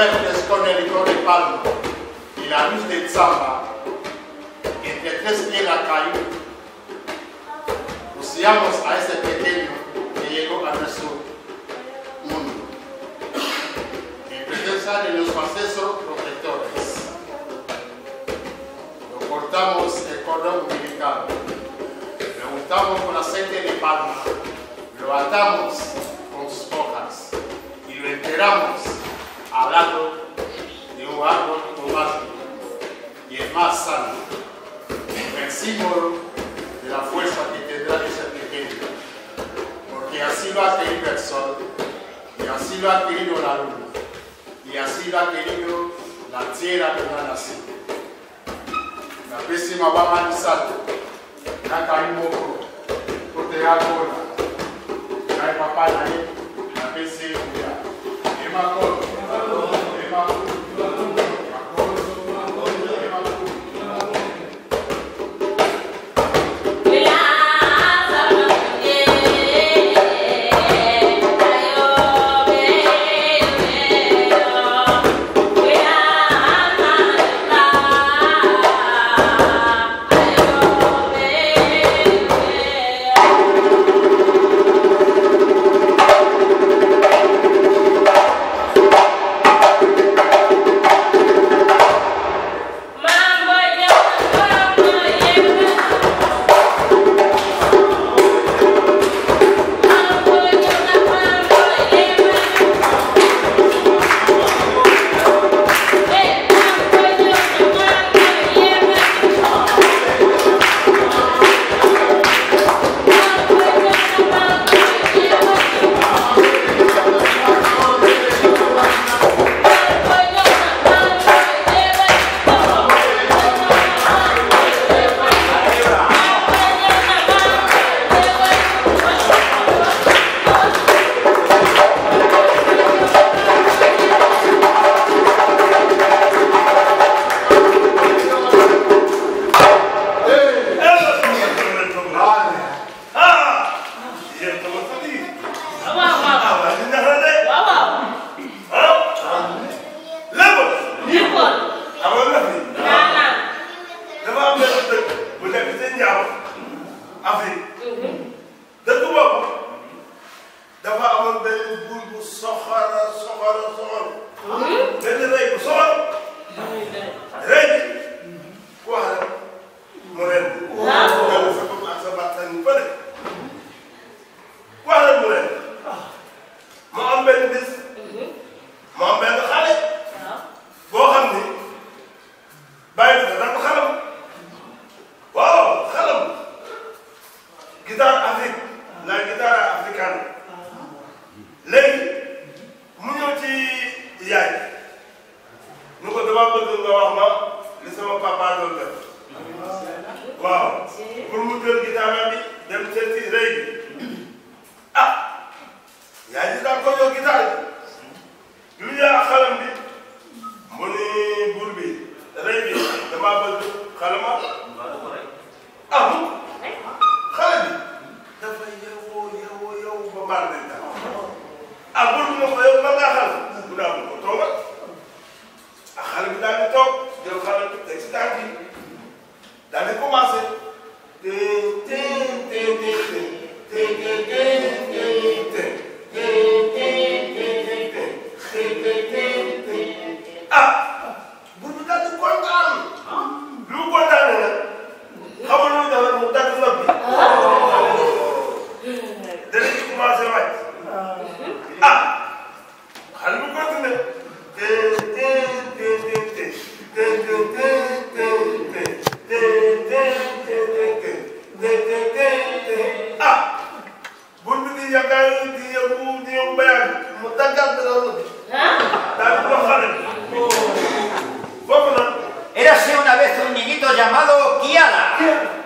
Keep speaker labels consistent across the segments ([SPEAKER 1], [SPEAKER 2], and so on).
[SPEAKER 1] verdes con el licor de palma y la luz del zamba, entre tres piedras cayó, buceamos a ese pequeño que llegó a nuestro mundo, en presencia de los ancestros protectores. Lo cortamos el cordón umbilical, lo untamos con aceite de palma, lo atamos con sus hojas y lo enterramos al lado de un árbol tomático y el más sano, el símbolo de la fuerza que tendrá ese pequeño, porque así lo ha querido el sol, y así lo ha querido la luna, y así lo ha querido la tierra que no ha nacido. La pésima va a manizar, la caímos, porque agora, la papá, la pésima, es más corto.
[SPEAKER 2] Érase una vez un niñito llamado Kiala.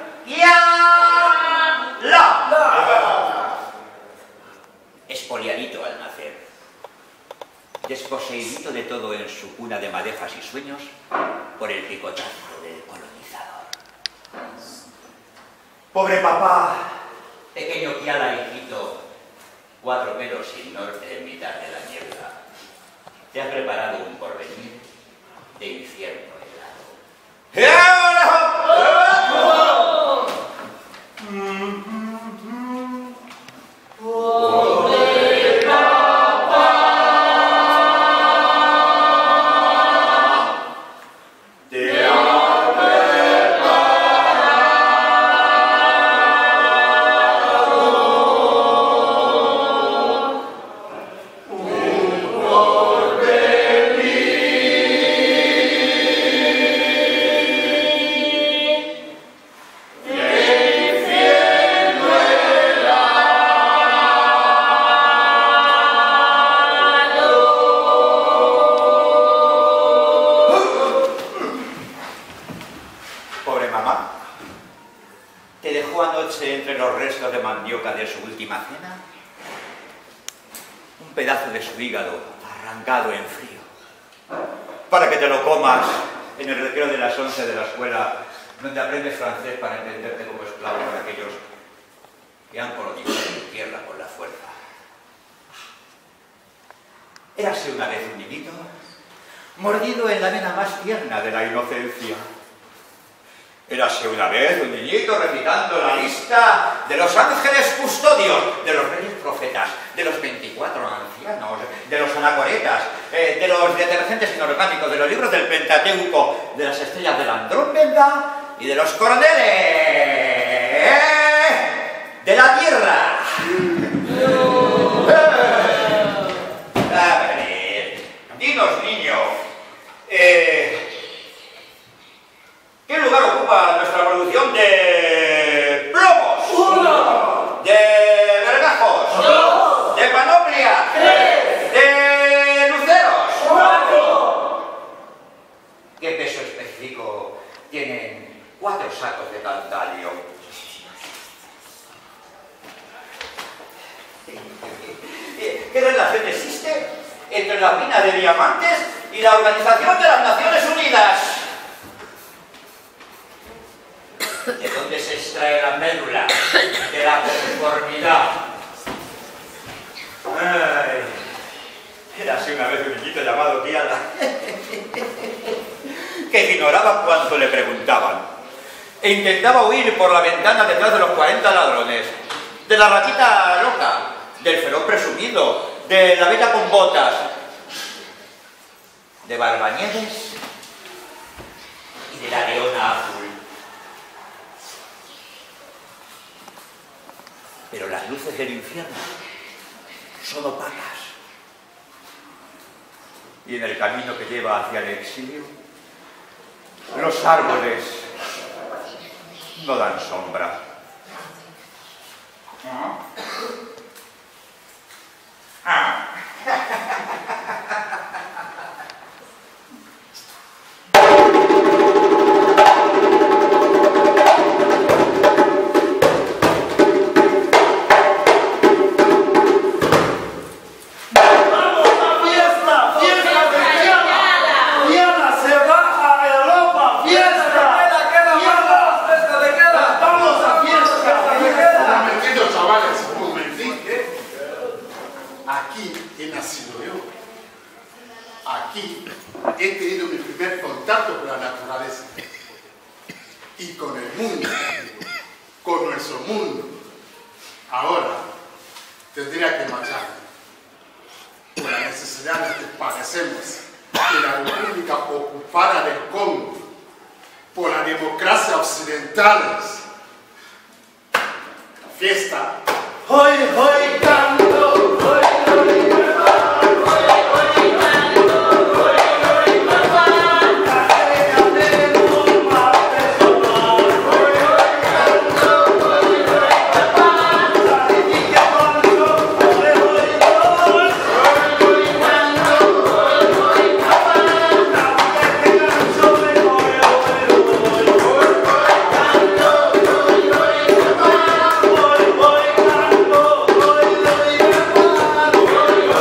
[SPEAKER 2] ¡Kiala! Espoliadito al nacer, desposeidito de todo en su cuna de madejas y sueños por el picotazo del colonizador. Pobre papá, pequeño Kiala hijito, 4 pelos sin norte en mitad de la niebla. te ha preparado un porvenir de infierno helado. Érase una vez un niñito, mordido en la vena más tierna de la inocencia. Érase una vez un niñito recitando la lista de los ángeles custodios, de los reyes profetas, de los 24 ancianos, de los anacoretas, de los detergentes inorgánicos, de los libros del Pentateuco, de las estrellas de la Andrómeda y de los coroneles de la Tierra. A ver, dinos, niño, ¿qué lugar ocupa nuestra producción de plomos?
[SPEAKER 3] 1.
[SPEAKER 2] ¿De vergajos?
[SPEAKER 3] 2.
[SPEAKER 2] ¿De panoplia?
[SPEAKER 3] 3.
[SPEAKER 2] ¿De luceros?
[SPEAKER 3] 4.
[SPEAKER 2] ¿Qué peso específico tienen 4 sacos de tantalio? ¿Qué relación existe entre la mina de diamantes y la Organización de las Naciones Unidas? ¿De dónde se extrae la médula de la conformidad? Ay, érase una vez un niñito llamado Kiala que ignoraba cuanto le preguntaban e intentaba huir por la ventana detrás de los 40 ladrones, de la ratita loca, del feroz presumido, de la beta con botas, de Barbanieves y de la leona azul. Pero las luces del infierno son opacas. Y en el camino que lleva hacia el exilio, los árboles no dan sombra.
[SPEAKER 1] He tenido mi primer contacto con la naturaleza y con el mundo, con nuestro mundo. Ahora tendría que marcharme por la necesidad de que padecemos que la República ocupara del Congo por la democracia occidental. Fiesta. Hoy, hoy canto, hoy, hoy
[SPEAKER 3] Hoy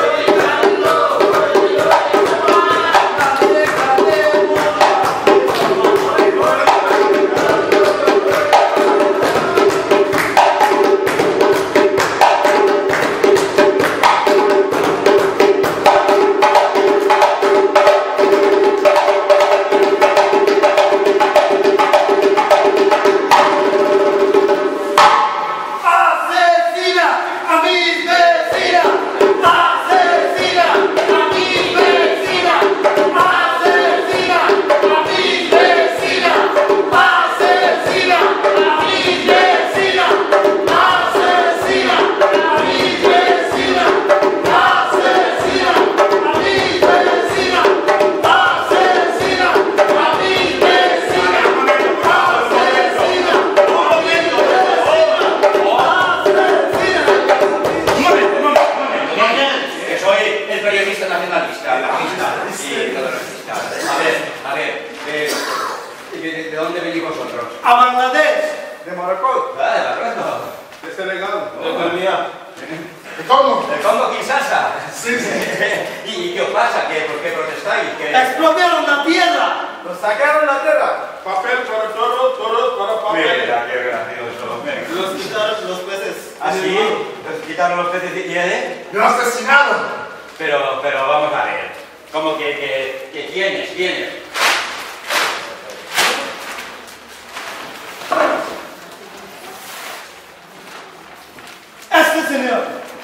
[SPEAKER 2] ¿De dónde venís vosotros?
[SPEAKER 4] A Bangladesh.
[SPEAKER 5] De Marruecos.
[SPEAKER 2] Ah, de Marruecos.
[SPEAKER 5] De Senegal.
[SPEAKER 3] De Colombia.
[SPEAKER 1] ¿De cómo?
[SPEAKER 2] ¿De Congo, Kinshasa?
[SPEAKER 1] Sí, sí.
[SPEAKER 2] ¿Y qué os pasa? ¿Por qué protestáis?
[SPEAKER 4] Explotaron la tierra.
[SPEAKER 5] Nos sacaron la tierra. Papel para toros para papel.
[SPEAKER 2] Mira, qué gracioso.
[SPEAKER 3] Los quitaron los peces.
[SPEAKER 2] ¿Ah, sí? ¿Os quitaron los peces y
[SPEAKER 1] ¡Lo asesinaron!
[SPEAKER 2] Pero vamos a ver. ¿Cómo que quiénes? ¿Quiénes?
[SPEAKER 4] Este señor.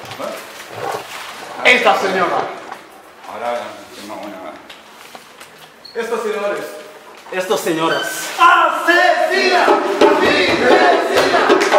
[SPEAKER 1] Esta señora.
[SPEAKER 2] Ahora tengo una.
[SPEAKER 5] Estos señores.
[SPEAKER 3] Estos señoras.
[SPEAKER 4] ¡Asesina! ¡Asesina!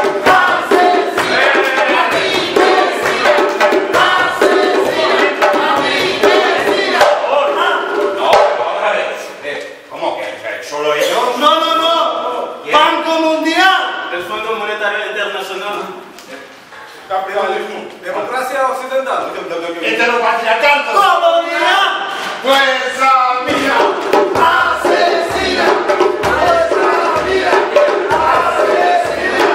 [SPEAKER 2] No, vamos a ver. ¿Cómo que? ¿Solo ellos?
[SPEAKER 4] No, no, no.
[SPEAKER 2] ¿Quién?
[SPEAKER 4] Banco Mundial.
[SPEAKER 3] El Fondo Monetario Internacional.
[SPEAKER 5] Capitalismo. Democracia occidental.
[SPEAKER 1] Heteropatriarcado.
[SPEAKER 4] Colonia.
[SPEAKER 1] Fuerza mía.
[SPEAKER 4] Asesina. Nuestra vida. Asesina.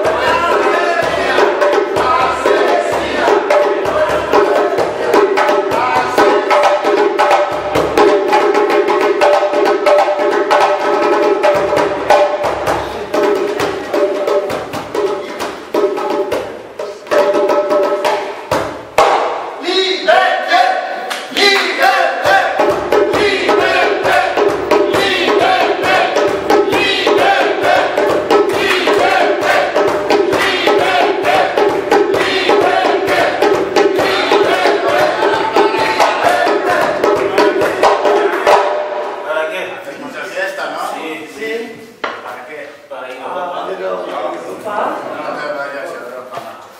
[SPEAKER 3] ¿Para qué?
[SPEAKER 1] Mucha fiesta, ¿no?
[SPEAKER 4] Sí.
[SPEAKER 1] ¿Para qué?
[SPEAKER 3] Para ir a
[SPEAKER 4] Ah,
[SPEAKER 3] Europa.
[SPEAKER 4] pero...
[SPEAKER 1] No te vayas a Europa.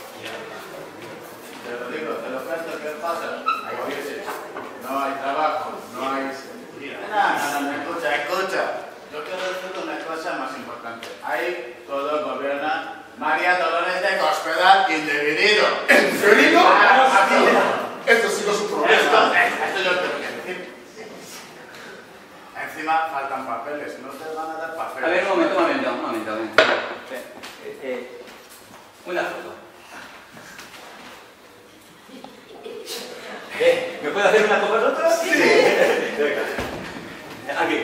[SPEAKER 1] Te lo digo, te lo cuento, ¿qué pasa? Hay crisis, no hay trabajo, no hay... No, escucha. Yo quiero decir una cosa más importante. Ahí todo gobierna María Dolores de Cospedal indefinido. ¿Indefinido? Esto sí no es un problema. Esto yo tengo que decir. Encima faltan papeles, no te van a dar papeles.
[SPEAKER 2] A ver, un momento. Una foto. ¿Me puede hacer una con vosotros? Sí. Aquí.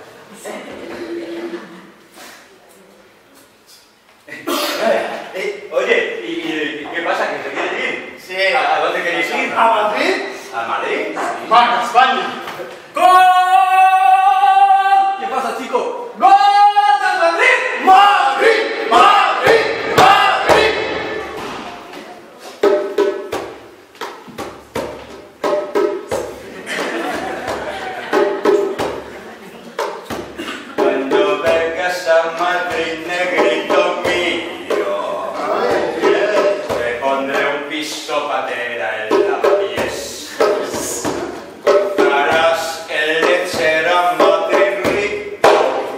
[SPEAKER 2] Oye, ¿y qué pasa? ¿Que se quiere ir?
[SPEAKER 1] Sí.
[SPEAKER 2] ¿A dónde queréis ir?
[SPEAKER 4] ¿A Madrid?
[SPEAKER 2] ¿A Madrid?
[SPEAKER 1] ¡Van a España!
[SPEAKER 2] ¡Gol! ¿Qué pasa, chico? ¡Gol del Madrid!
[SPEAKER 4] ¡Madrid! ¡Madrid! ¡Madrid!
[SPEAKER 2] Cuando vengas a Madrid, negrito mío, te pondré un piso patera en Lavapiés. Cortarás el lechero a Madrid rico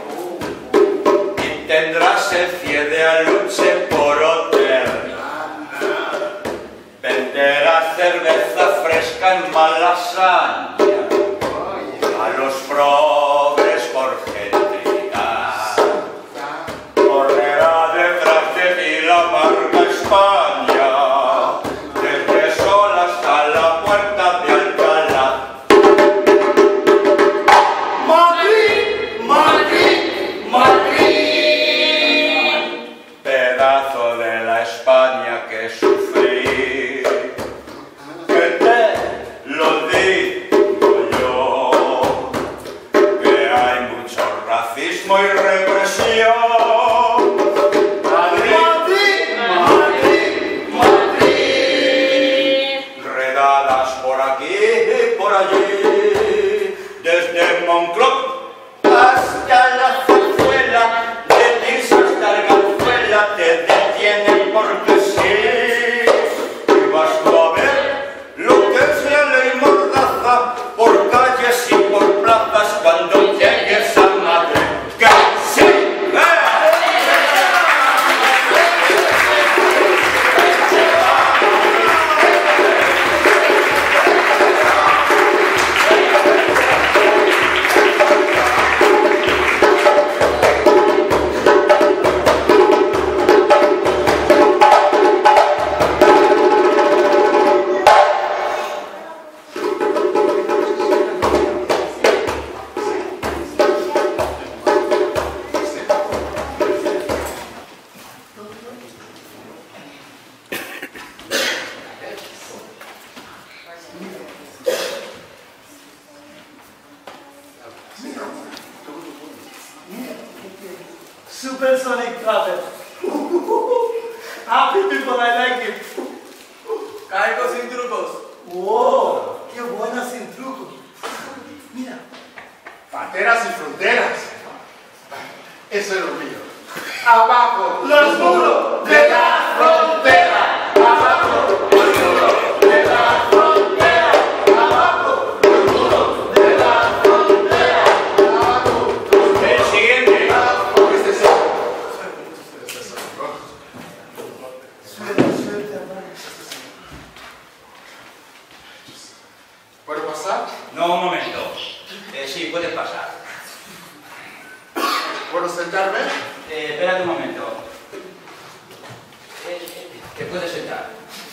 [SPEAKER 2] y tendrás el cien de aluche por hotel. Venderás cerveza fresca en Malasaña a los progres por gentilidad. Correrá detrás de ti la marca España, desde Sol hasta la puerta de Alcalá.
[SPEAKER 4] ¡Madrid! ¡Madrid! ¡Madrid!
[SPEAKER 2] Pedazo de la España que sufrí, que te lo digo yo, que hay mucho racismo y represión.
[SPEAKER 4] ¡Madrid! ¡Madrid! ¡Madrid!
[SPEAKER 2] Redadas por aquí y por allí, desde Moncloa hasta la Zarzuela, de Tirso hasta el Ganzuela, te detienen porque sí. Y vas tú a ver lo que es la ley mordaza, por calles y por plazas cuando llegues a Madrid. ¡Que sí! ¡Eh!
[SPEAKER 3] Supersonic travel. Happy people, I like it.
[SPEAKER 4] Caigo sin trucos.
[SPEAKER 3] Wow, qué buena sin truco. Mira.
[SPEAKER 1] Pateras y fronteras. Eso es lo mío. Abajo
[SPEAKER 4] Los muros de la frontera. Abajo los muros de la frontera. Abajo los muros de la frontera. Abajo.
[SPEAKER 2] El siguiente.
[SPEAKER 1] Este es el-
[SPEAKER 3] Suerte, hermano.
[SPEAKER 1] ¿Puedo pasar?
[SPEAKER 2] No, un momento. Sí, puedes pasar.
[SPEAKER 1] ¿Puedo sentarme?
[SPEAKER 2] Espérate un momento. Te puedes sentar.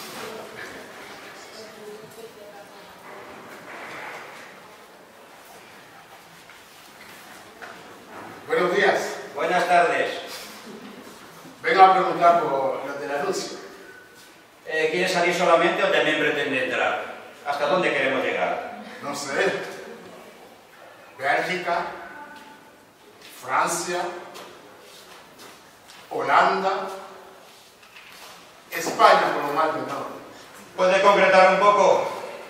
[SPEAKER 1] Buenos días.
[SPEAKER 2] Buenas tardes.
[SPEAKER 1] Vengo a preguntar por lo del anuncio.
[SPEAKER 2] ¿Quieres salir solamente o también pretende entrar? ¿Hasta dónde queremos llegar?
[SPEAKER 1] No sé. Bélgica, Francia, Holanda, España por lo más menor.
[SPEAKER 2] ¿Puede concretar un poco?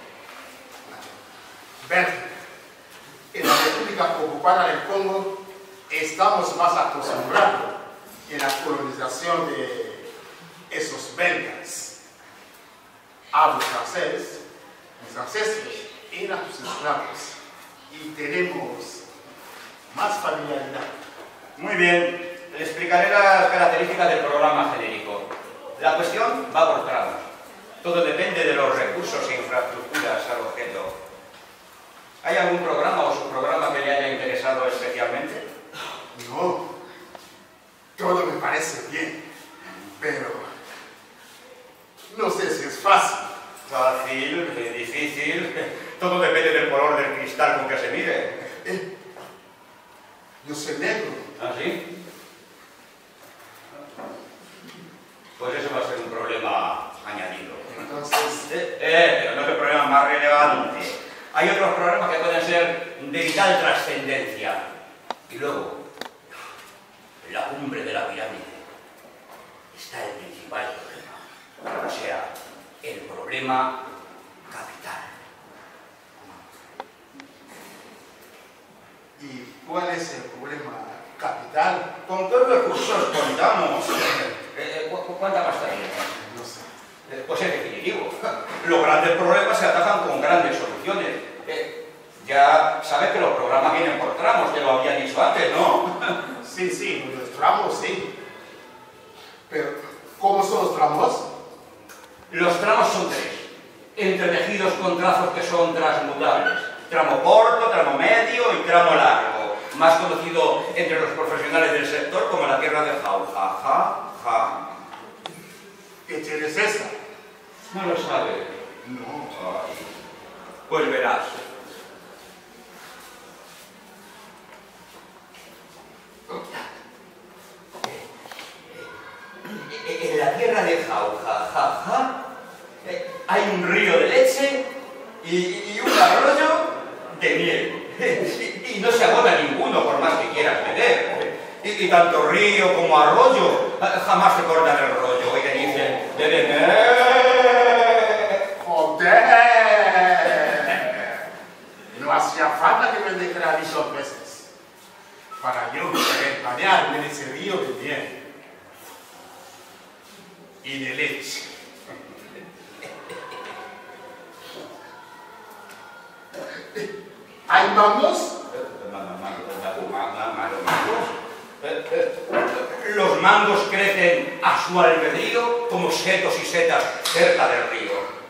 [SPEAKER 1] Bélgica. En la República Ocupada del Congo estamos más acostumbrados en la colonización de esos belgas. Hablo francés, mis ancestros eran sus esclavos y tenemos más familiaridad.
[SPEAKER 2] Muy bien. Le explicaré las características del programa genérico. La cuestión va por tramos. Todo depende de los recursos e infraestructuras al objeto. ¿Hay algún programa o subprograma que le haya interesado especialmente?
[SPEAKER 1] No, todo me parece bien, pero no sé si es fácil.
[SPEAKER 2] Fácil, difícil. Todo depende del color del cristal con que se mire.
[SPEAKER 1] Yo soy negro.
[SPEAKER 2] ¿Ah, sí? Pues eso va a ser un problema añadido.
[SPEAKER 1] Entonces,
[SPEAKER 2] Pero no es el problema más relevante. Hay otros problemas que pueden ser de vital trascendencia. Y luego, en la cumbre de la pirámide está el principal problema. O sea, el problema capital.
[SPEAKER 1] ¿y cuál es el problema capital?
[SPEAKER 2] ¿Con qué recursos contamos? ¿Cuánta pasta tiene?
[SPEAKER 1] No sé.
[SPEAKER 2] Pues es definitivo. Los grandes problemas se atacan con grandes soluciones. Ya sabes que los programas vienen por tramos, te lo había dicho antes, ¿no?
[SPEAKER 1] Sí, los tramos sí. Pero, ¿cómo son los tramos?
[SPEAKER 2] Los tramos son tres, entretejidos con trazos que son transmutables. Tramo corto, tramo medio y tramo largo, más conocido entre los profesionales del sector como la tierra de Jauja.
[SPEAKER 1] ¿Qué tienes esa?
[SPEAKER 2] No lo sabe.
[SPEAKER 1] No.
[SPEAKER 2] Ay, pues verás. En la tierra de Jauja hay un río de leche y un arroyo de miel. Y no se agota ninguno por más que quieras beber. Y tanto río como arroyo jamás se cortan el rollo y te dicen de beber.
[SPEAKER 1] ¡Joder! No hacía falta que me declarara 2 veces para yo poder bañarme en ese río de miel y de leche. ¿Hay mangos?
[SPEAKER 2] Los mangos crecen a su albedrío como setos y setas cerca del río.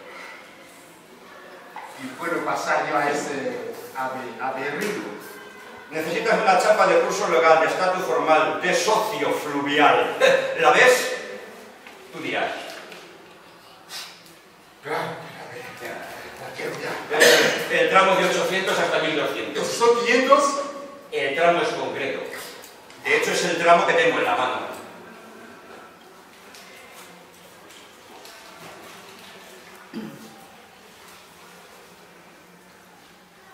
[SPEAKER 1] Y puedo pasar yo a ese río.
[SPEAKER 2] Necesitas una chapa de curso legal, de estatus formal, de socio fluvial. ¿La ves? Tú dirás.
[SPEAKER 1] Claro, la quiero ya.
[SPEAKER 2] El tramo de 800 hasta 1200.
[SPEAKER 1] ¿Esos son 500?
[SPEAKER 2] El tramo es concreto. De hecho, es el tramo que tengo en la mano.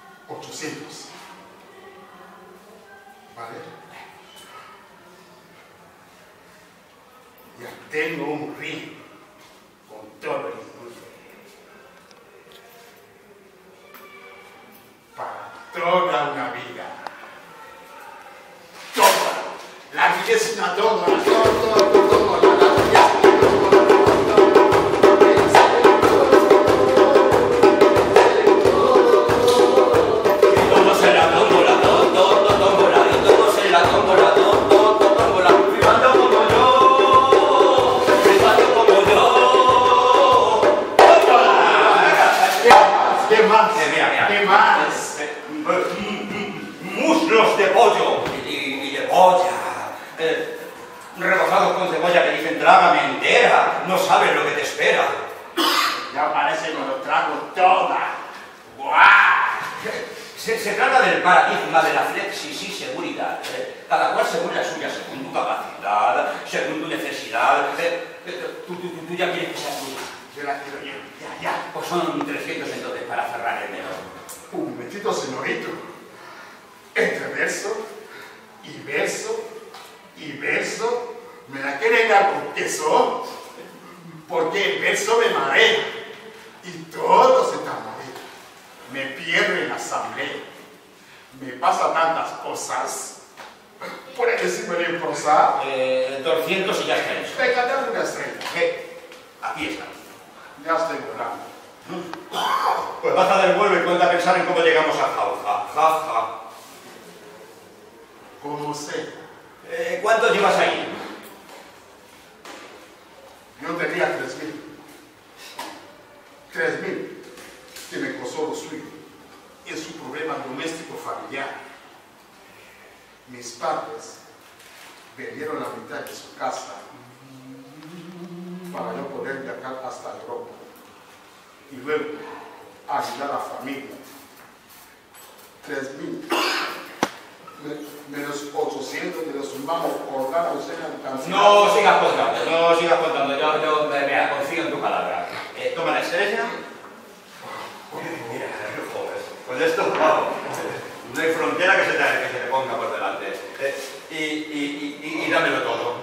[SPEAKER 1] ¿800? ¿Vale? Ya tengo un río con todo el incluido. Para toda una vida. Toda. La vida es una toda. La vida es ¿Qué más?
[SPEAKER 2] Muslos de pollo y de polla. Rebozados con cebolla que dicen trágame entera. No sabes lo que te espera.
[SPEAKER 1] Ya parece que me lo trago toda. ¡Buah!
[SPEAKER 2] Se trata del paradigma de la flexis y seguridad. Cada cual según la suya, según tu capacidad, según tu necesidad. Tú ya quieres que sea tuya.
[SPEAKER 1] Yo la quiero yo. Ya.
[SPEAKER 2] Pues son 300 entonces para cerrar el melón.
[SPEAKER 1] Un momentito, señorito. Entre verso y verso y verso, me la quieren dar con queso, porque el verso me marea y todo se tambalea. Me pierdo en la asamblea, me pasa tantas cosas. ¿Puedes decirme en prosa?
[SPEAKER 2] 200 y ya está hecho.
[SPEAKER 1] Venga, dame una estrella.
[SPEAKER 2] Aquí está.
[SPEAKER 1] Ya estoy volando.
[SPEAKER 2] Pues baja del vuelo y ponte a pensar en cómo llegamos a Jauja.
[SPEAKER 1] Como sea.
[SPEAKER 2] ¿Cuánto llevas ahí?
[SPEAKER 1] Yo tenía 3.000. 3.000 que me costó lo suyo. Es un problema doméstico familiar. Mis padres vendieron la mitad de su casa para yo poder viajar hasta Europa y luego ayudar a la familia. 3.000 menos 800 de los sumamos por dar a usted la canción.
[SPEAKER 2] No sigas contando. Yo mira, confío en tu palabra. Toma la estrella. Mira, joder. Pues esto, no hay frontera que se te ponga por delante. Y dámelo todo.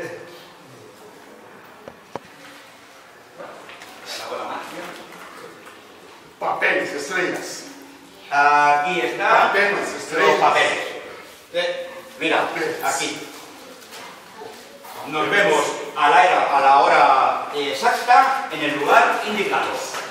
[SPEAKER 2] La buena magia.
[SPEAKER 1] Papeles, estrellas.
[SPEAKER 2] Aquí está.
[SPEAKER 1] Papeles, estrellas.
[SPEAKER 2] Los papeles. Mira, aquí. Nos vemos a la hora exacta en el lugar indicado.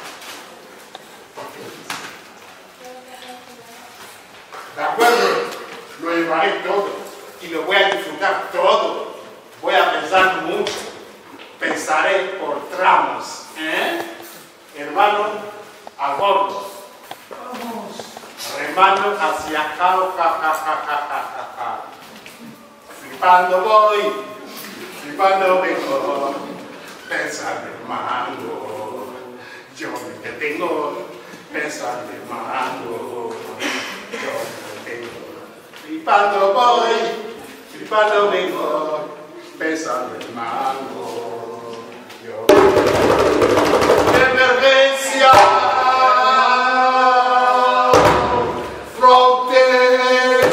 [SPEAKER 1] De acuerdo, lo llevaré todo y lo voy a disfrutar todo. Voy a pensar mucho. Pensaré por tramos. Hermano, a bordo. Vamos. Remando hacia acá, ja. Flipando voy, flipando vengo. Pensando, hermano. Yo me detengo. Pensando, hermano. Yo me detengo. Flipando voy, flipando vengo. Pensando, hermano. Emergencia, frontera,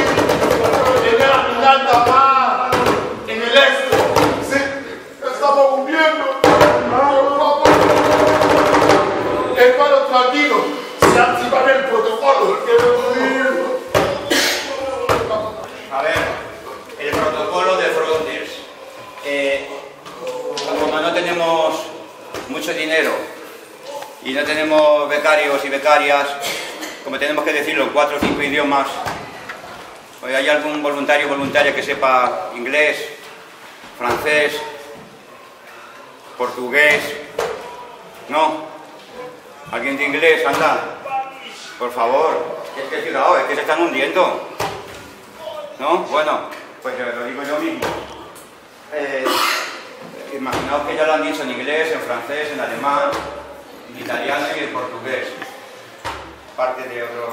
[SPEAKER 1] en el este, sí, estamos hundiendo. Hermano, tranquilo, se activará el protocolo.
[SPEAKER 2] A ver, el protocolo de Frontex. Como no tenemos mucho dinero y no tenemos becarios y becarias, como tenemos que decirlo en 4 o 5 idiomas, ¿o hay algún voluntario o voluntaria que sepa inglés, francés, portugués? ¿No? ¿Alguien de inglés? Anda, por favor, es que cuidado, es que se están hundiendo. ¿No? Bueno, pues lo digo yo mismo. Imaginaos que ya lo han dicho en inglés, en francés, en alemán, en italiano y en portugués. Parte de otros...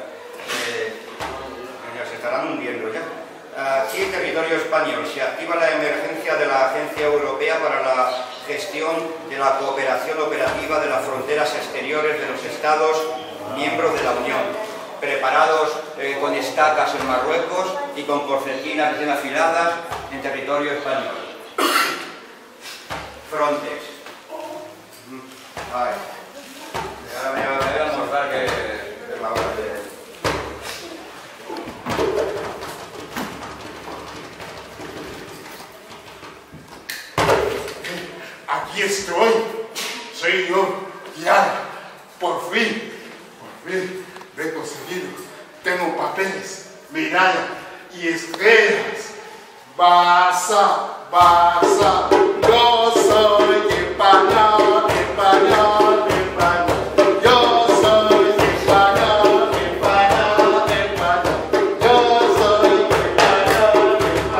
[SPEAKER 2] ya se estarán hundiendo ya. Aquí en territorio español se activa la emergencia de la Agencia Europea para la gestión de la cooperación operativa de las fronteras exteriores de los Estados miembros de la Unión, preparados con estacas en Marruecos y con concertinas recién afiladas en territorio español. Frontex. Ay. Ahora me voy a almorzar que es la hora de...
[SPEAKER 1] Aquí estoy. Soy yo. Ya. Por fin lo he conseguido. Tengo papeles, medalla y estrellas. Barça. Yo soy español. Yo soy español. Yo soy español.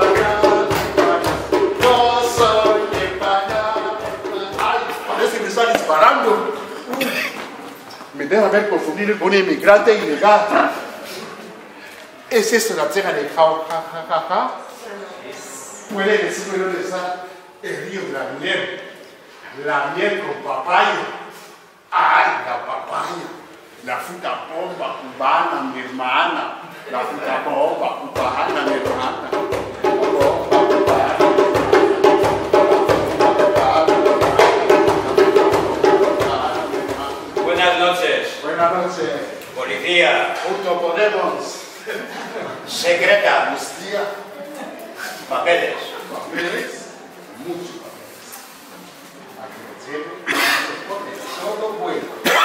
[SPEAKER 1] Yo soy español. Ay, parece que me está disparando. Me debe haber confundido con un inmigrante ilegal. ¿Es esto la tierra de ja? Puede decirme dónde está el río de la miel. La miel con papaya. ¡Ay, la papaya! La fruta bomba cubana, mi hermana. La fruta bomba cubana, mi hermana. Bomba cubana.
[SPEAKER 2] Buenas noches.
[SPEAKER 1] Buenas noches.
[SPEAKER 2] Policía.
[SPEAKER 1] Junto podemos.
[SPEAKER 2] Secreta.
[SPEAKER 1] Hostia.
[SPEAKER 2] Papeles.
[SPEAKER 1] Papeles. Muchos papeles. A que me lleve. Todo bueno.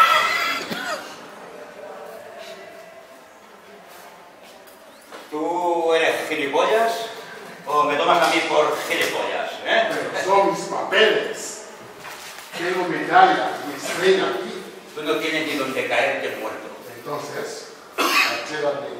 [SPEAKER 2] ¿Tú eres gilipollas? ¿O me tomas a mí por gilipollas?
[SPEAKER 1] Pero son mis papeles. Tengo medalla y estrella aquí.
[SPEAKER 2] Tú no tienes ni donde caerte muerto.
[SPEAKER 1] Entonces, llévame.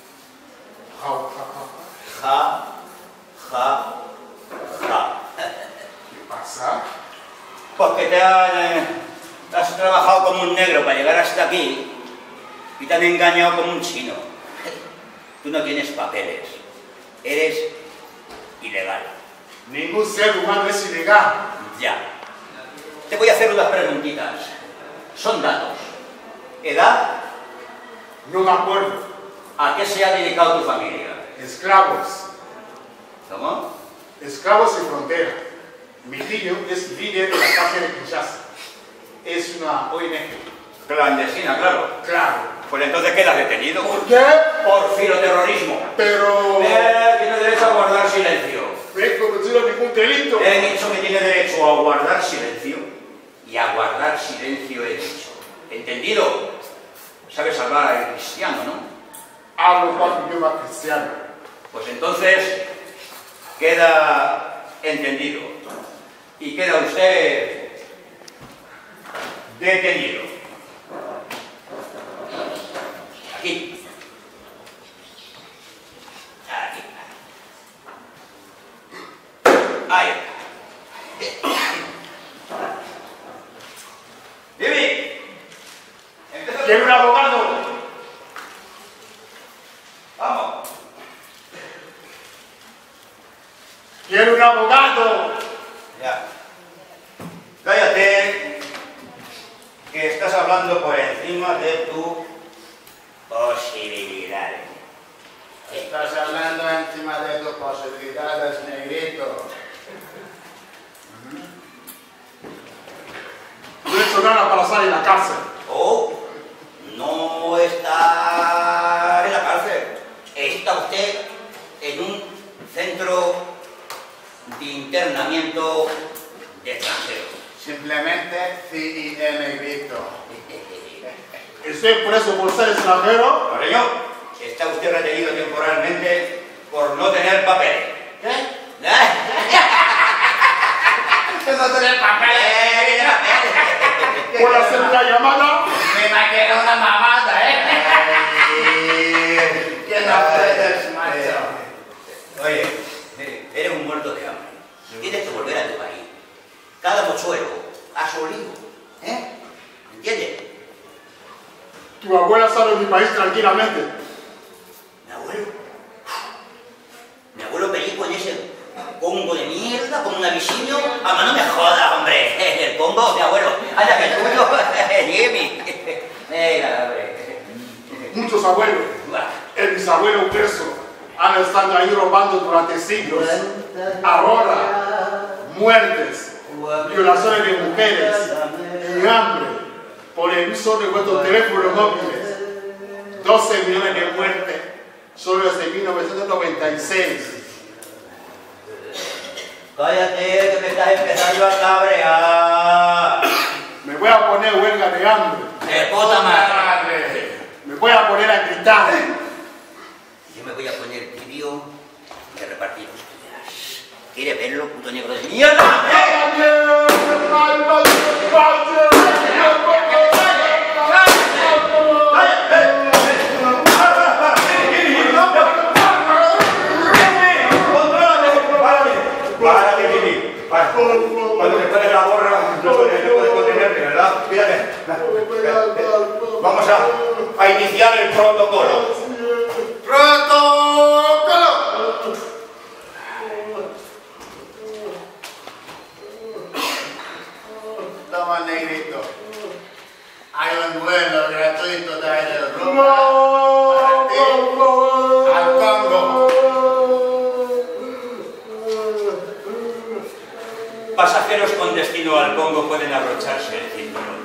[SPEAKER 2] Ja.
[SPEAKER 1] ¿Qué pasa?
[SPEAKER 2] Porque has trabajado como un negro para llegar hasta aquí y te han engañado como un chino. Tú no tienes papeles. Eres ilegal.
[SPEAKER 1] Ningún ser humano es ilegal.
[SPEAKER 2] Ya. Te voy a hacer unas preguntitas. Son datos. Edad.
[SPEAKER 1] No me acuerdo.
[SPEAKER 2] ¿A qué se ha dedicado tu familia?
[SPEAKER 1] Esclavos.
[SPEAKER 2] ¿Cómo?
[SPEAKER 1] Esclavos sin frontera. Mi tío es líder de la cárcel de Kinshasa. Es una ONG.
[SPEAKER 2] Clandestina, claro.
[SPEAKER 1] Claro.
[SPEAKER 2] Pues entonces quedas detenido.
[SPEAKER 1] ¿Por qué?
[SPEAKER 2] Por filoterrorismo.
[SPEAKER 1] Pero...
[SPEAKER 2] Tiene derecho a guardar silencio.
[SPEAKER 1] no he cometido ningún delito.
[SPEAKER 2] He dicho que tiene derecho a guardar silencio. Y a guardar silencio he dicho. ¿Entendido? Sabes hablar al cristiano, ¿no?
[SPEAKER 1] Hablo cuatro idiomas cristianos.
[SPEAKER 2] Pues entonces queda entendido. Y queda usted detenido. Aquí. Ahí. Jimmy.
[SPEAKER 1] ¿Quiere un abogado?
[SPEAKER 2] Vamos.
[SPEAKER 1] ¿Quiere un abogado?
[SPEAKER 2] Ya. Cállate, que estás hablando por encima de tu posibilidad.
[SPEAKER 6] Estás hablando encima de tus posibilidades, negrito.
[SPEAKER 1] No he hecho nada para estar en la cárcel.
[SPEAKER 2] Oh, no está en la cárcel. Está usted en un centro de internamiento de extranjeros.
[SPEAKER 6] Simplemente CID, negrito.
[SPEAKER 1] ¿Estoy preso por ser extranjero?
[SPEAKER 2] Loreño, está usted retenido temporalmente por no tener papeles.
[SPEAKER 6] ¿Qué?
[SPEAKER 2] No tener papeles.
[SPEAKER 1] ¿Puedo hacer una llamada?
[SPEAKER 6] Me maquera una mamada, ¿Qué no puedes, macho?
[SPEAKER 2] Oye, eres un muerto de hambre. Tienes que volver a tu país. Cada mochuelo a su olivo. ¿Entiendes?
[SPEAKER 1] Tu abuela sale de mi país tranquilamente.
[SPEAKER 2] Mi abuelo. Mi abuelo perico en ese combo de mierda, con un avisinio. ¡Ah, no me jodas, hombre! El combo, mi abuelo. ¡Anda, que el tuyo! ¡Jimmy! Venga, hombre.
[SPEAKER 1] Muchos abuelos, el bisabuelo preso, han estado ahí robando durante siglos. Ahora, muertes, violaciones de mujeres y hambre por el uso de vuestros teléfonos móviles. 12 millones de muertes solo desde 1996.
[SPEAKER 2] Cállate, que me estás empezando a cabrear.
[SPEAKER 1] Me voy a poner huelga de hambre.
[SPEAKER 2] ¡De puta madre!
[SPEAKER 1] Me voy a poner a gritar.
[SPEAKER 2] Yo me voy a poner tibio de repartir hostias. ¿Quiere verlo, puto negro de mierda? Cuando te pones la gorra no puedes contenerte, ¿verdad? Fíjate. Vamos a iniciar el protocolo.
[SPEAKER 1] ¡Protocolo!
[SPEAKER 6] Toma, negrito. Hay un vuelo gratuito de rumbo al Congo.
[SPEAKER 2] Pasajeros con destino al Congo pueden abrocharse el cinturón.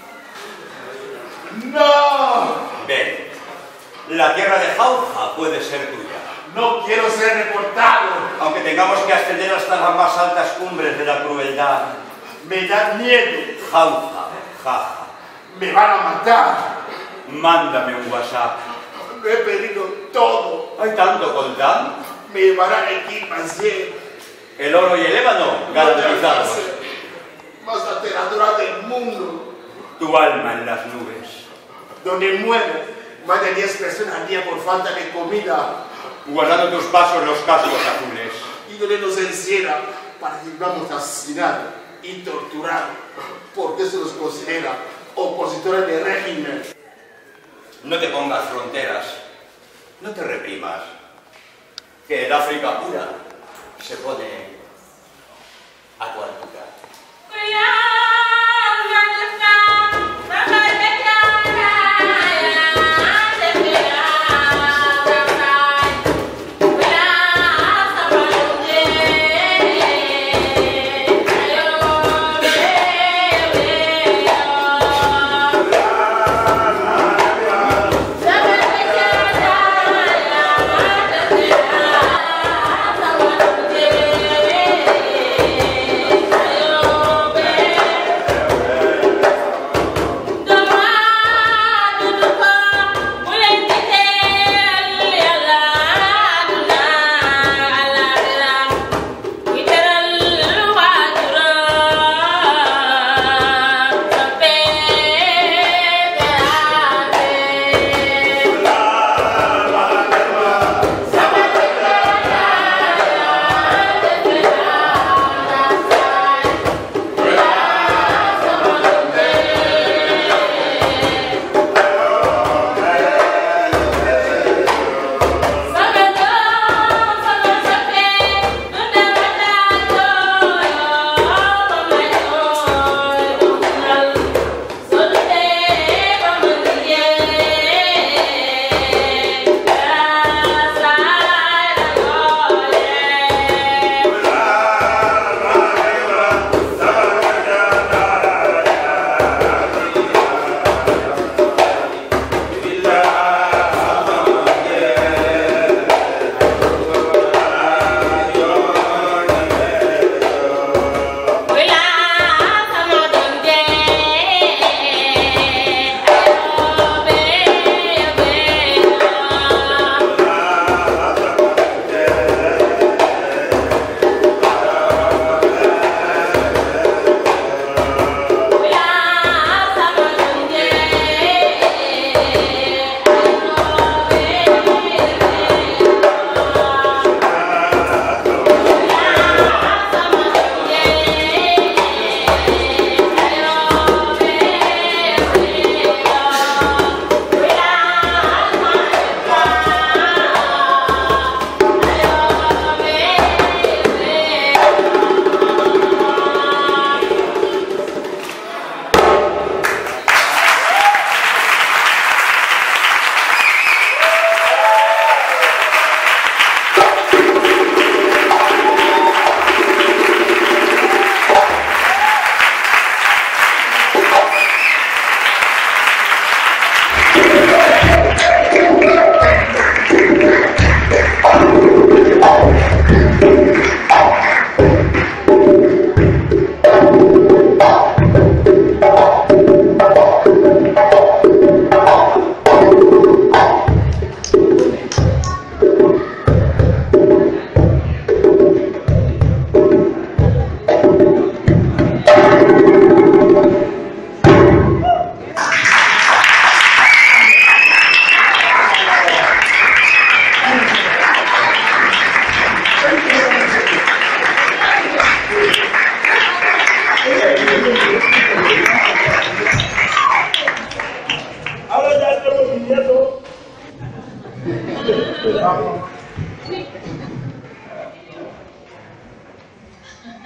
[SPEAKER 1] ¡No!
[SPEAKER 2] Ven, la tierra de Jauja puede ser tuya.
[SPEAKER 1] No quiero ser reportado.
[SPEAKER 2] Aunque tengamos que ascender hasta las más altas cumbres de la crueldad.
[SPEAKER 1] Me da miedo.
[SPEAKER 2] Jauja, jaja.
[SPEAKER 1] Me van a matar.
[SPEAKER 2] Mándame un WhatsApp.
[SPEAKER 1] He perdido todo.
[SPEAKER 2] ¿Hay tanto con tan?
[SPEAKER 1] Me llevarán aquí más bien.
[SPEAKER 2] El oro y el ébano garantizados.
[SPEAKER 1] Más aterradora del mundo.
[SPEAKER 2] Tu alma en las nubes.
[SPEAKER 1] Donde mueren más de 10 personas al día por falta de comida.
[SPEAKER 2] Guardando tus pasos los cascos azules.
[SPEAKER 1] Y donde nos encierran para que vamos asesinados y torturados. Porque se los considera opositores del régimen.
[SPEAKER 2] No te pongas fronteras. No te reprimas. Que el África pura se pone a tu altura.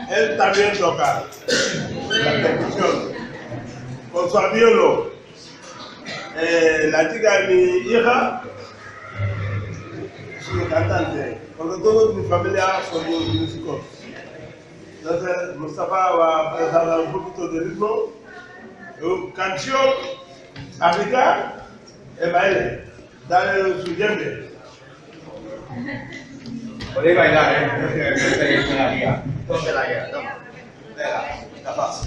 [SPEAKER 5] él también toca la percusión con su violo. La chica de mi hija es una cantante, porque toda mi familia son músicos. Entonces Mustafa va a dar un poquito de ritmo, canción, africana y baile. Dale su yembe.
[SPEAKER 2] Podéis bailar, ¿eh? No tenéis una guía.
[SPEAKER 6] ¿Dónde la guía? ¿Dónde?
[SPEAKER 2] Venga, capaz.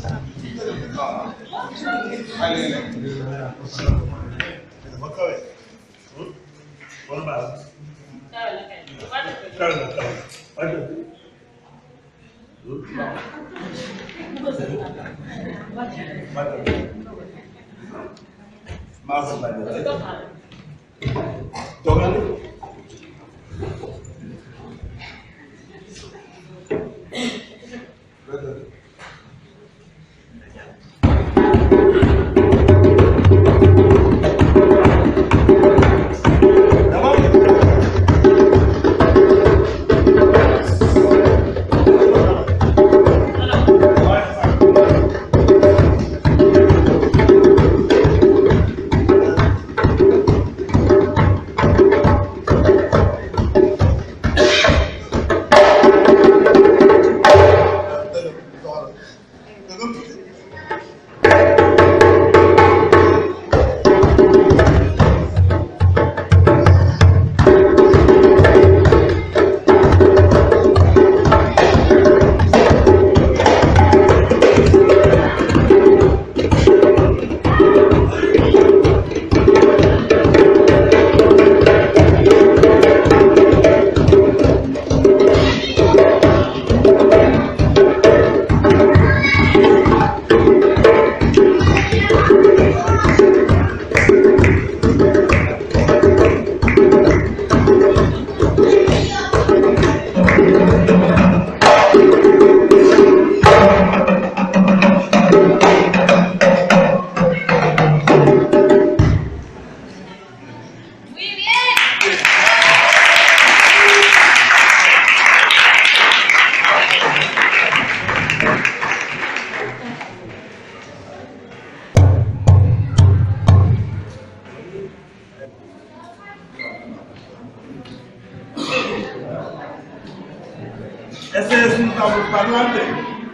[SPEAKER 5] Ese es un tambor parlante.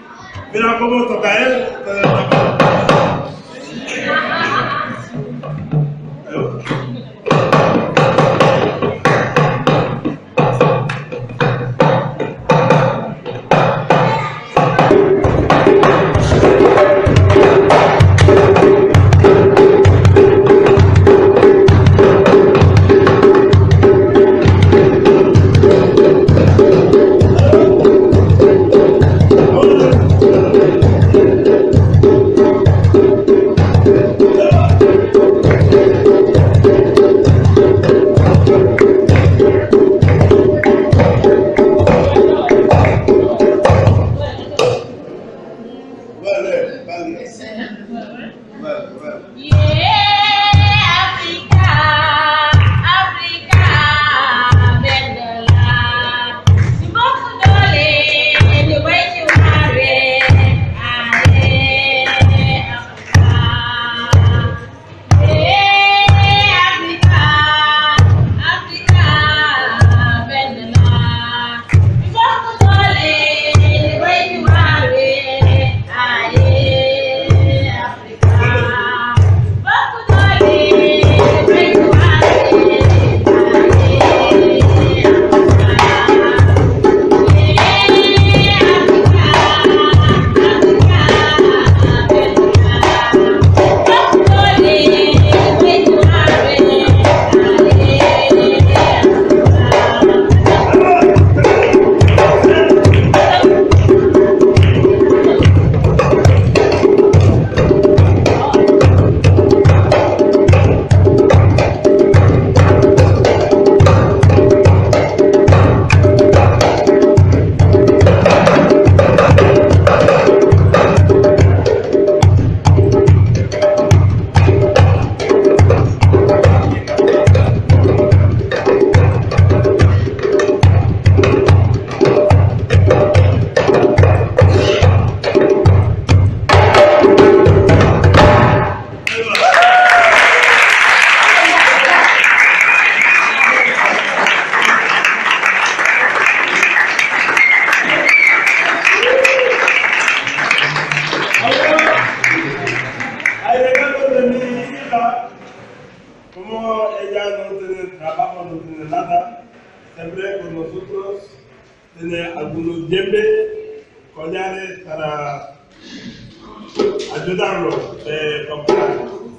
[SPEAKER 5] Mira cómo toca él con el tambor. tiene algunos yembe, collares para ayudarlo a comprar.